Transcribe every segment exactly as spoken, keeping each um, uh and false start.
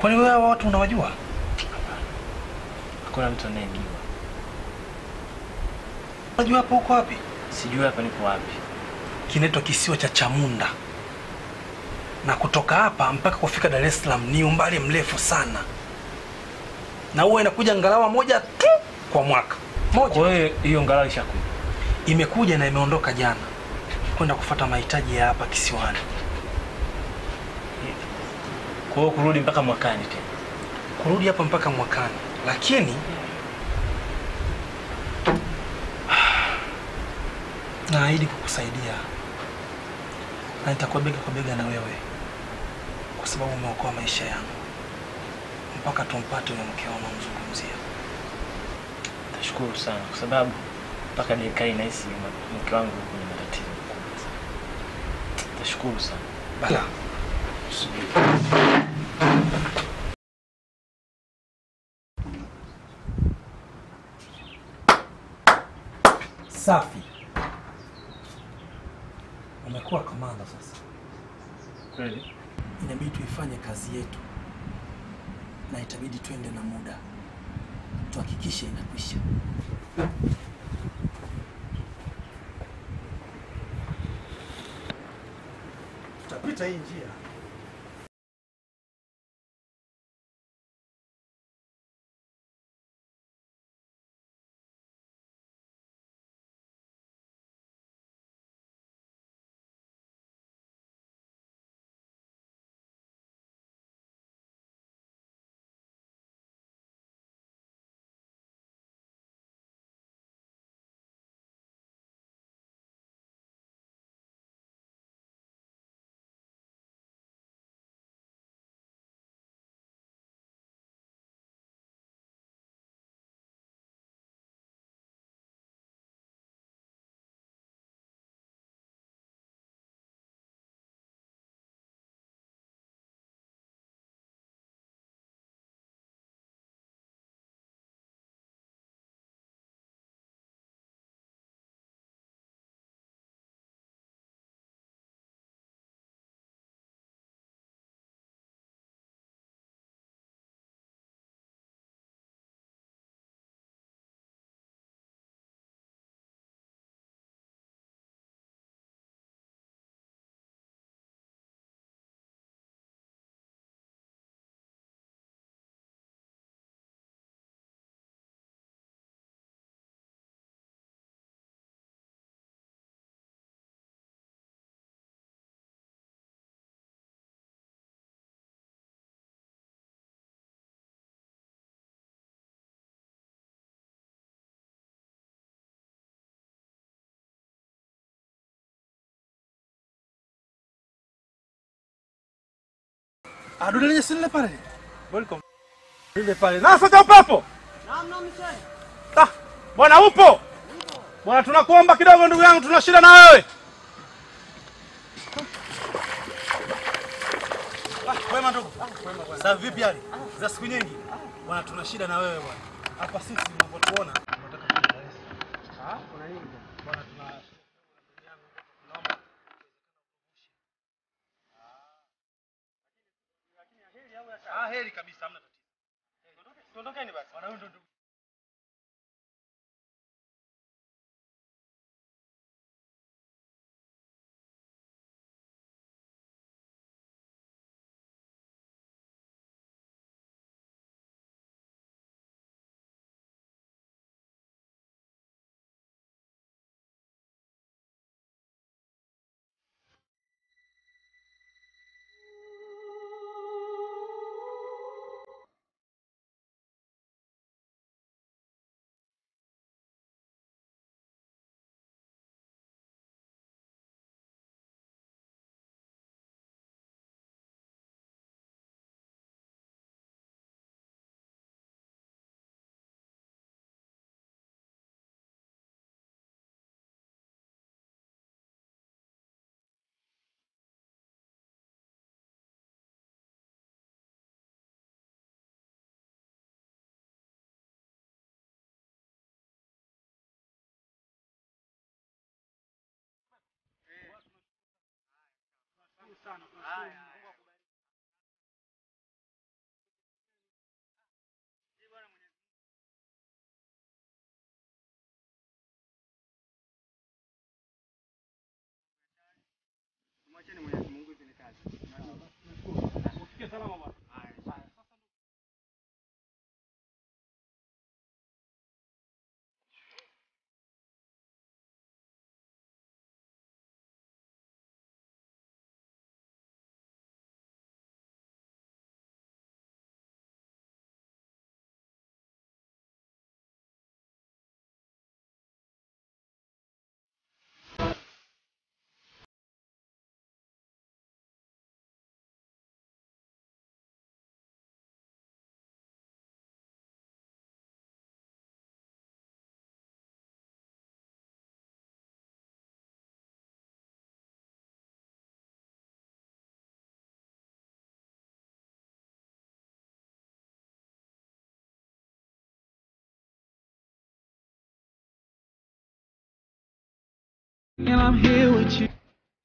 Kwani wewe hao watu unawajua? Hakuna mtu anayejua. Unajua hapo uko wapi? Sijui hapa niko wapi. Kinaitwa kisiwa cha Chamunda. Na kutoka hapa mpaka kufika Dar es Salaam ni umbali mrefu sana. Na huwa inakuja ngalawa moja tu kwa mwaka. Moja. Kwa hiyo hiyo ngalawa ishakuja. Imekuja na imeondoka jana. Kwenda kufuata mahitaji ya hapa kisiwani. Kwa hiyo kurudi mpaka mwakani tena. Kurudi hapa mpaka mwakani. Lakini naahidi kukusaidia. Na nitakuwa bega kwa bega na wewe. Kwa sababu umeokoa maisha yangu. Mpaka tumpate yule mkeo unamzungumzia. Nashukuru sana kwa sababu mpaka dakika hii nahisi mke wangu kwenye matatizo. Nashukuru sana. Bala. Safi. Umekuwa kamanda sasa. Kweli? Inabidi tuifanye kazi yetu. Na itabidi twende na muda. Tuhakikishe inakwisha. Tutapita hii njia. Adude lenye sile pale. Welcome. Lile pale. Na sasa upepo. Naam, naam mzee. Ah, bwana upo? Bwana tunakuomba kidogo ndugu yangu, tuna shida na wewe. Ah, wema ndugu. Wema bwana. Sasa vipi hali? Za siku nyingi. Bwana tuna shida na wewe bwana. Hapa sisi tunapotuona tunataka kwenda Dar es Salaam. Ah, kuna nini bwana? Bwana tuna naomba Ah, heri kabisa, hamna tatizo. Tuondokeni basi. Bwana huyu ndo ndugu. sana. And I'm here with you.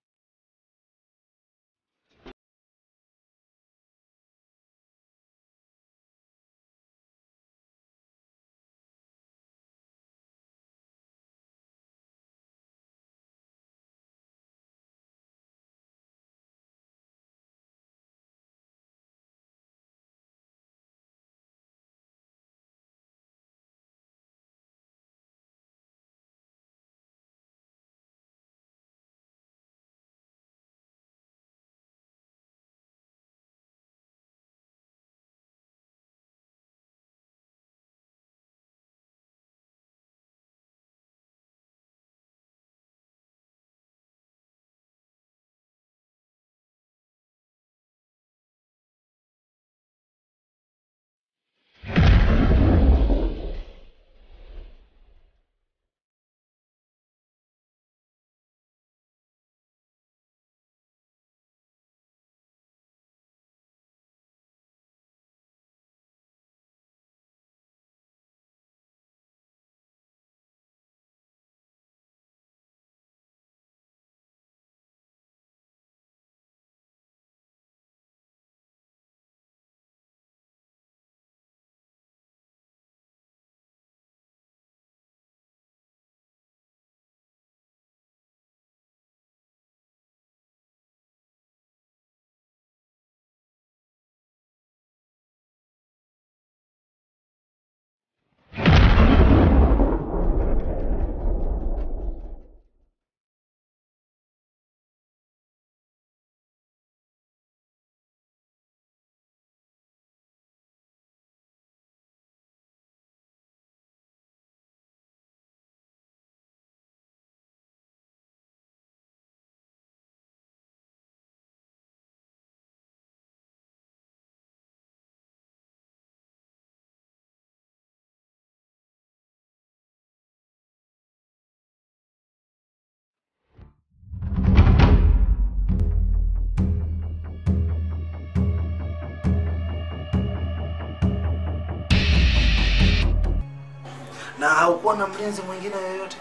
Na haukuwa na mlinzi mwingine yoyote?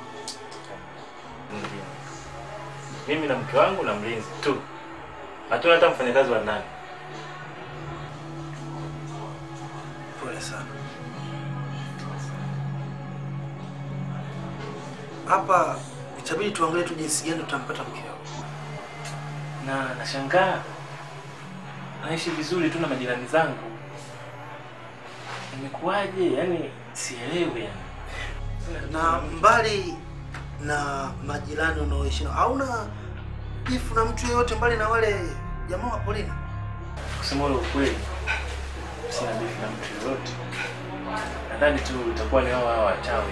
Mimi na mke wangu na mlinzi tu. Hatuna hata mfanyakazi wa ndani. Pole sana. Hapa itabidi tuangalie tu jinsi gani tutampata mkeo. Na nashangaa naishi vizuri tu na majirani zangu. Imekuwaje? Yaani sielewi yani. Na mbali na majirani unaoishi nao, hauna bifu na mtu yeyote mbali na wale jamaa wa polini? Kusema ukweli, sina bifu na mtu yeyote. Nadhani tu itakuwa ni hao hao wachawi.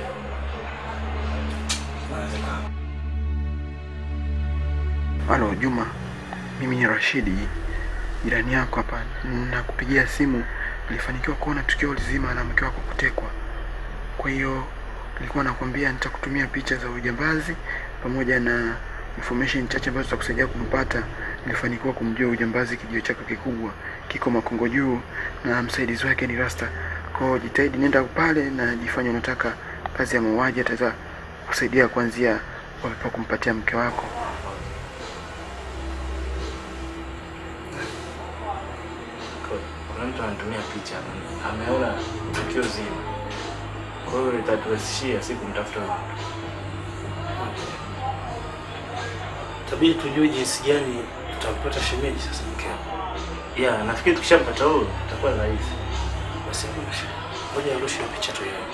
Halo Juma, mimi ni Rashidi, jirani yako hapa. Nakupigia simu, nilifanikiwa kuona tukio lizima la mke wako kutekwa. Kwa hiyo nilikuwa nakwambia nitakutumia picha za ujambazi pamoja na information chache ambazo zitakusaidia kumpata. Nilifanikiwa kumjua ujambazi, kijio chako kikubwa kiko Makongo Juu na msaidizi wake ni Rasta. Kwa hiyo jitahidi nenda pale na jifanye unataka kazi ya mauaji, ataweza kusaidia kuanzia wapi kumpatia mke wako. Kuna mtu anatumia picha, ameona tukio zima. Kwa hiyo itatuwezeshia siku mtafuta mtu. Tabidi tujue jinsi gani tutampata shemeji sasa mkeo. Ya, nafikiri tukishampata huyo itakuwa rahisi. Basi ngoja nirushe picha tu yao.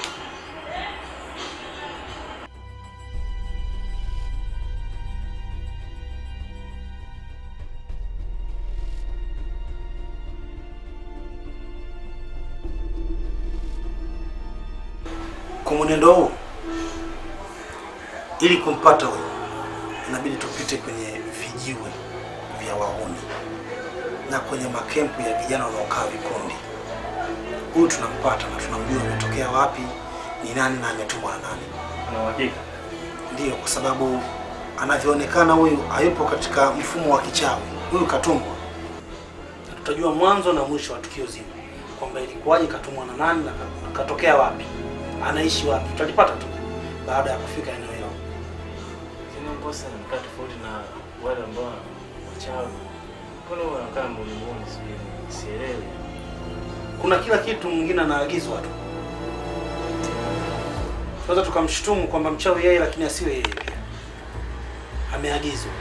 Kwa mwenendo huu, ili kumpata huyo, inabidi tupite kwenye vijiwe vya wahuni na kwenye makempu ya vijana wanaokaa vikundi. Huyu tunampata na tunamjua ametokea wapi, ni nani na ametumwa na nani. Una uhakika? Ndio, kwa sababu anavyoonekana huyu hayupo katika mfumo wa kichawi. Huyu katumwa. Tutajua mwanzo na mwisho wa tukio zima, kwamba ilikuwaje, katumwa na nani na katokea wapi, anaishi wapi. Tutalipata tu baada ya kufika eneo hilo. bosi anakaa tofauti na wale ambao wachawi. Mbona wanakaa mbuni sielewi. Kuna kila kitu mwingine anaagizwa tu. Tunaweza tukamshutumu kwamba mchawi yeye lakini asiwe yeye pia. Ameagizwa.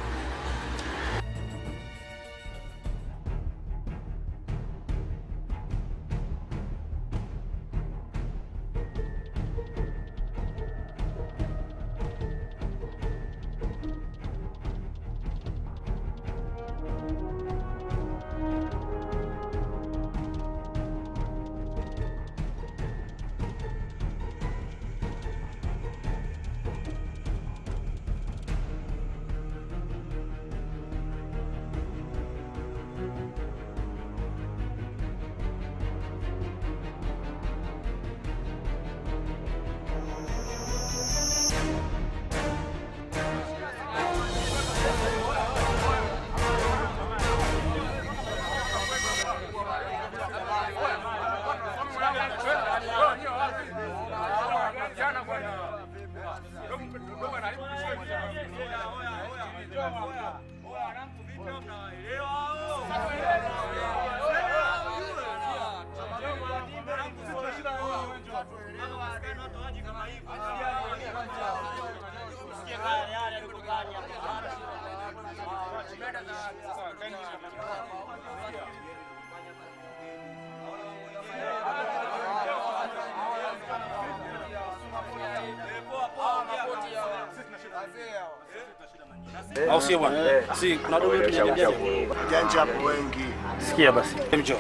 Au sio bwana? Si kuna dogo yetu janja janja hapo wengi. Sikia basi. Njoo.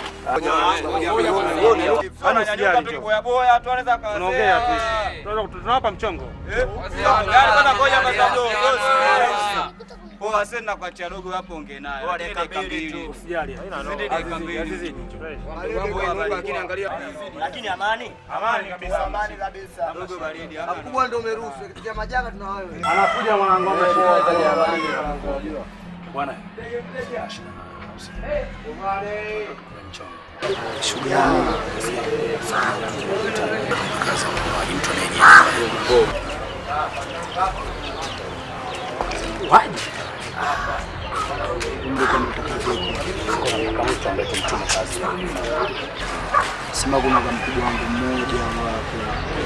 Ana usijali njoo. Boya boya tu anaweza kaza. Tunaongea tu. Tunaweza tunawapa mchongo. Eh? Yaani kwanza ngoja kwa sababu poa sasa na kuachia dogo hapo ongea naye. Kwa dakika mbili tu. Usijali. Haina noma. Dakika mbili. Mambo ya Mungu lakini angalia. Lakini amani. Amani kabisa. Amani kabisa. Dogo baridi hapa. Mkubwa ndio umeruhusu. Kitu majanga tuna wewe. Anakuja mwanangu ameshinda bwana. Shughuli yangu sana. Kazi kwa mtu mwenyewe. Waje. Ndio kama utakaje kwa mtu ambaye tumtuma kazi. Sema kuna mkubwa wangu mmoja wapo.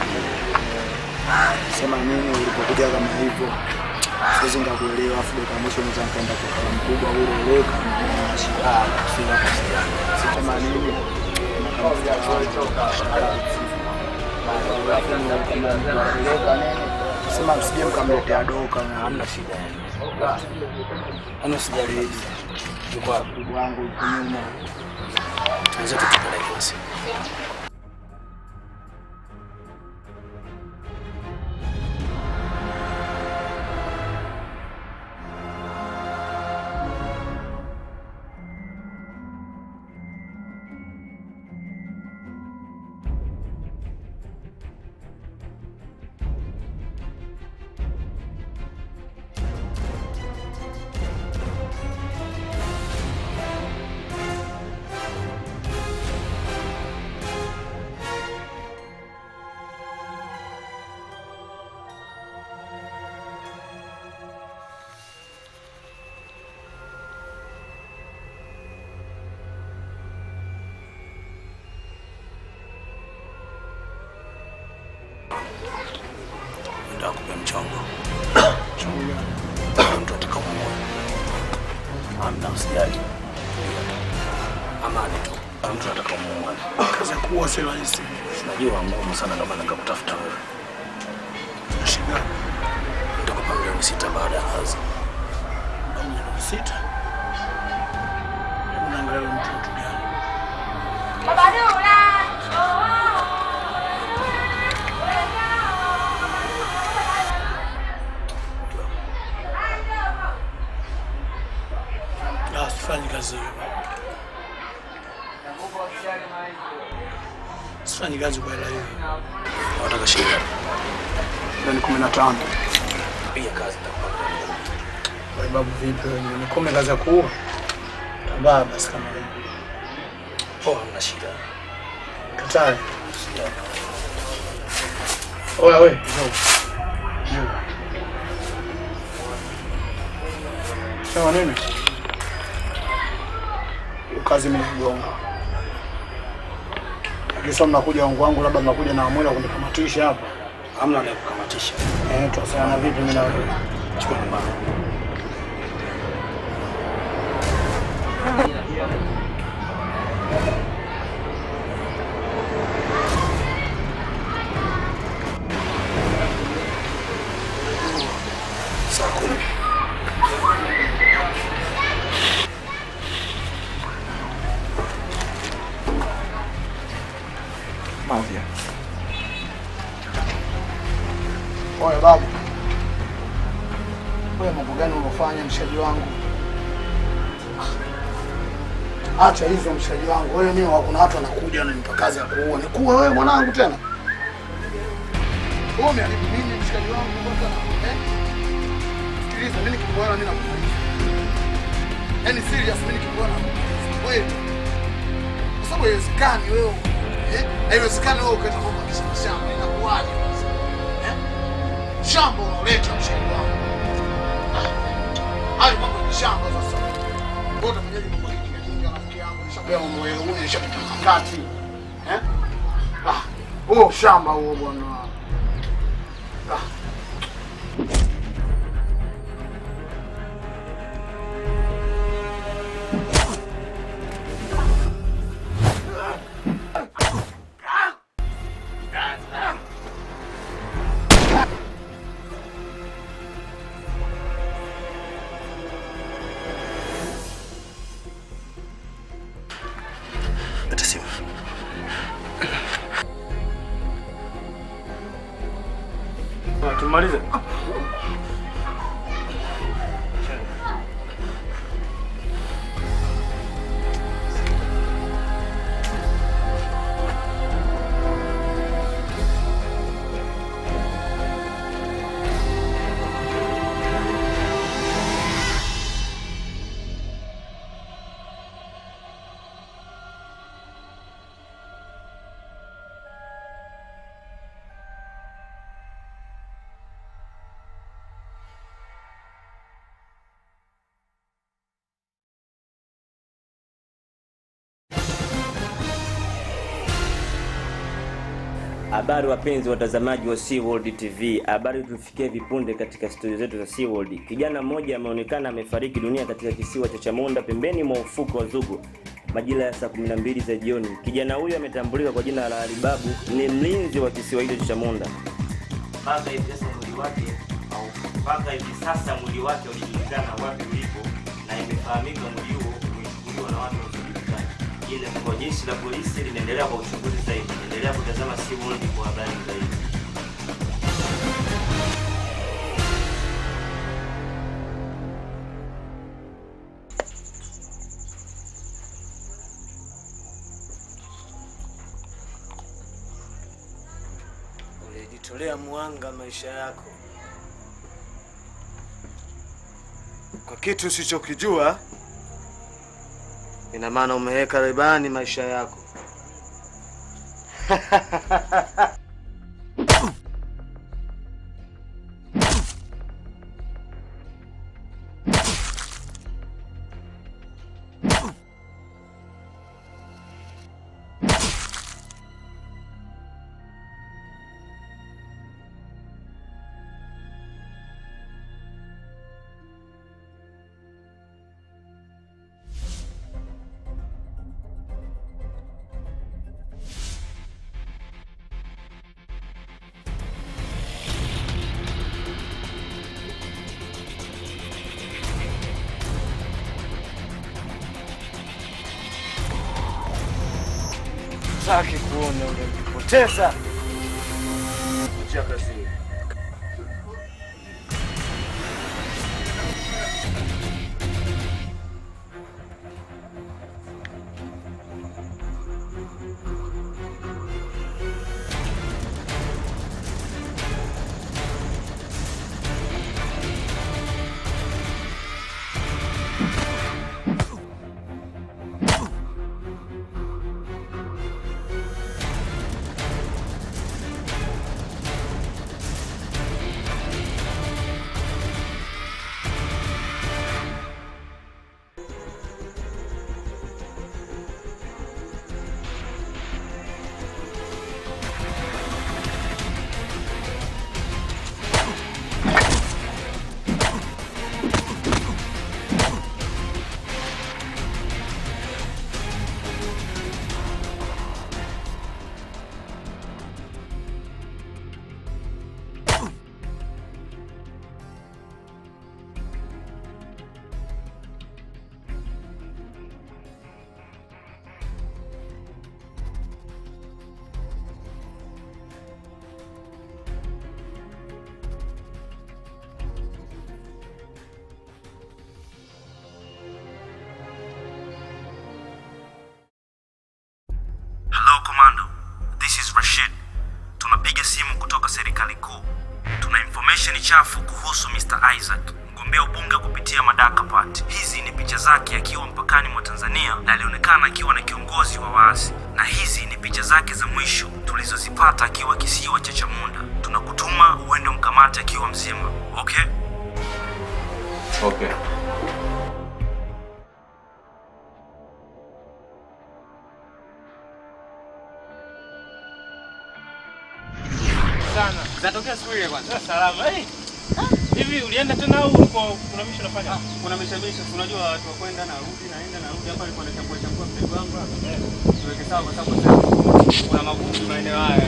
Sema nini ulipokuja kama hivyo? Siwezi ngakuelewa afu kwa mwisho unaweza kaenda kwa mkubwa ule ule kama shida sina kusijana. Sema nini? Sema msije mkamletea doka na hamna shida. Ana sijali. Kwa mkubwa wangu yuko nyuma. Tunaweza tukapeleka basi. Ndio kupe mchongo. Chunga. Mtu atakamoa. Amna usijali. Amani tu. Mtu atakamoa. Kaza kuwa sema hizi. Najua ngumu sana kama nikakutafuta wewe. Shida. Ndio kwa milioni sita baada ya kazi. Milioni sita. Unaangalia mtu gani? Baba Dula. Sifanyi kazi hiyo. Sifanyi kazi kwa hela hiyo. Nataka shilingi ni kumi na tano. Pia kazi nitakupa. Kwa sababu vipi wewe ni kumi kazi ya kuua? Tabaa basi kama hiyo. Poa mna shida. Katai. Oya wewe, njoo. Sawa nini? Kazi mnigonga. Akisema mnakuja wangu wangu labda mnakuja na amwela kunikamatisha hapa. Hamna anayekukamatisha. Eh, tuwasiliana vipi mimi na wewe? Chukua namba. Mafia. Oye babu. Wewe mambo gani unafanya mshikaji wangu? Acha hizo mshikaji wangu. Wewe mimi kuna watu wanakuja wananipa kazi ya kuua. Nikuue wewe mwanangu tena? Wewe umeharibu nini mshikaji wangu mpaka eh? Sikiliza mimi nikikuona mimi nakuuliza. Yaani serious mimi nikikuona wewe. Kwa sababu haiwezekani wewe. Eh? Haiwezekani wewe ukaenda kwa shamba inakuaje? Eh? Shamba unaleta mshikaji wangu. Hayo mambo ni shamba sasa. Wewe utafanyaje mambo hili kinga rafiki yangu? Nishapewa mambo yale huyu nishapita kati. Eh? Ah, oh shamba huo bwana. Ah. Tumalize. Habari wapenzi watazamaji wa SeaWorld T V. Habari tufikie vipunde katika studio zetu za SeaWorld. Kijana mmoja ameonekana amefariki dunia katika kisiwa cha Chamunda pembeni mwa ufuko wa Zugu majira ya saa kumi na mbili za jioni. Kijana huyo ametambulika kwa jina la Alibabu, ni mlinzi wa kisiwa hicho cha Chamunda. Mpaka hivi sasa mwili wake au mpaka hivi sasa mwili wake ulijulikana wapi ulipo na imefahamika mwili huo umechukuliwa na watu wasiojulikana. Ile kwa jeshi la polisi linaendelea kwa uchunguzi zaidi. Endelea kutazama SeaWorld kwa habari zaidi. Ulijitolea muanga maisha yako kwa kitu usichokijua, ina maana umeweka ribani maisha yako. Saki kuona unanipoteza. Njia kazini. information chafu kuhusu mister Isaac, mgombea ubunge kupitia Madaka Party. Hizi ni picha zake akiwa mpakani mwa Tanzania na alionekana akiwa na kiongozi wa waasi. Na hizi ni picha zake za mwisho tulizozipata akiwa kisiwa cha Chamunda. Tunakutuma uende mkamate akiwa mzima. Okay? Okay. Sana. Zatokea siku ile kwanza. Salama. Eh. Hivi ulienda tena au ulikuwa kuna misho unafanya? Kuna mishemisho, unajua watu wa kwenda na rudi naenda na rudi hapa nilikuwa nachambua chambua mtego wangu hapa. Tuweke sawa kwa sababu sasa kuna magumu maeneo haya.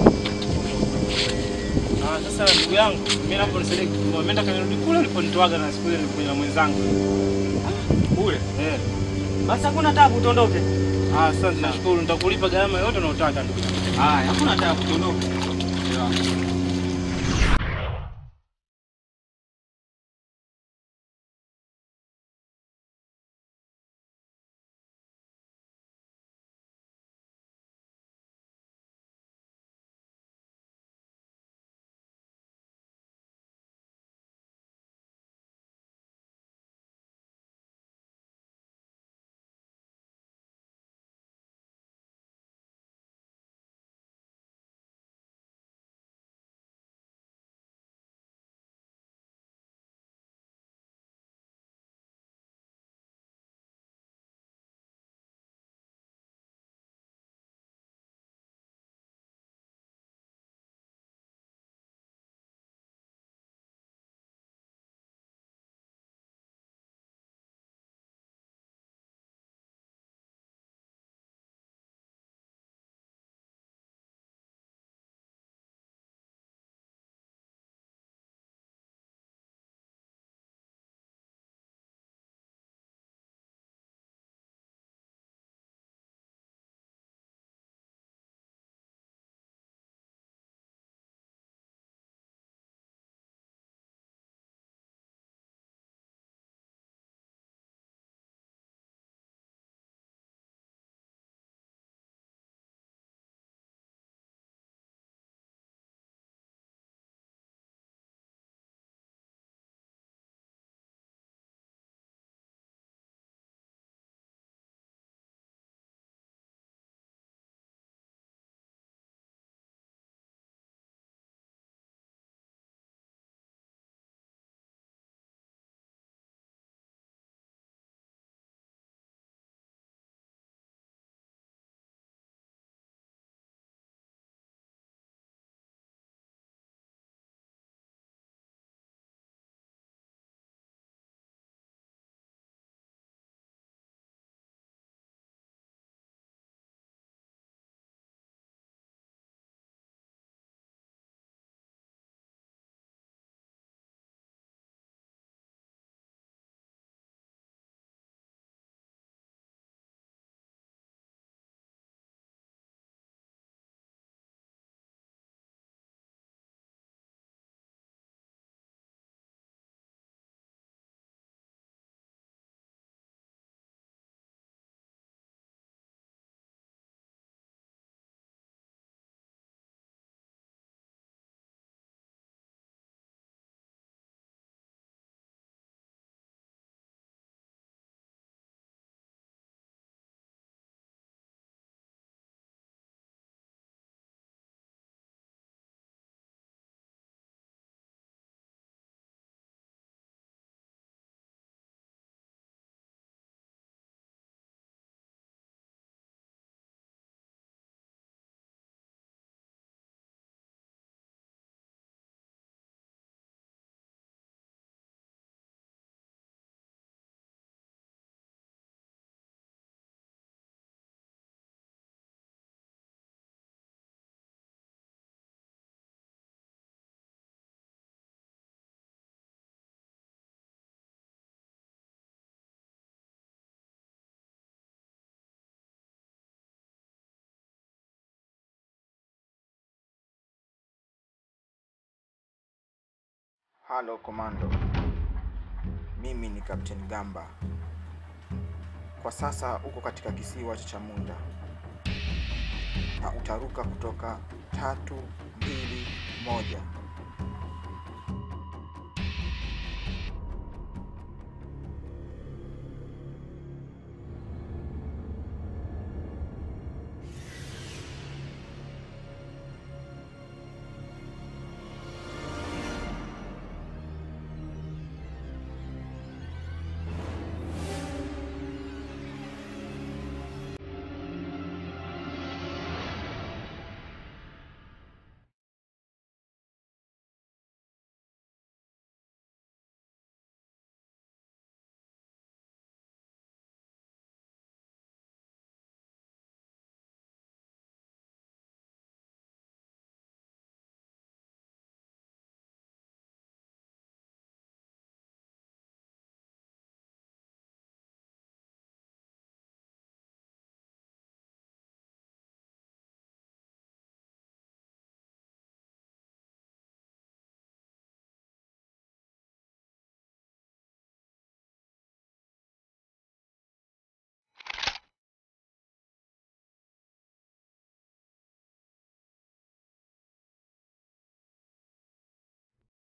Ah, sasa ndugu yangu, mimi napo nisaidie kitu. Nimeenda kanirudi kule uliponitoaga na siku ile nilikuwa na mwenzangu. Kule. Eh. Basi hakuna taabu tuondoke. Ah, asante nashukuru. Nitakulipa gharama yote unayotaka ndugu yangu. Haya, hakuna taabu tuondoke. Halo komando, mimi ni Captain Gamba. Kwa sasa uko katika kisiwa cha Chamunda na utaruka kutoka tatu mbili moja.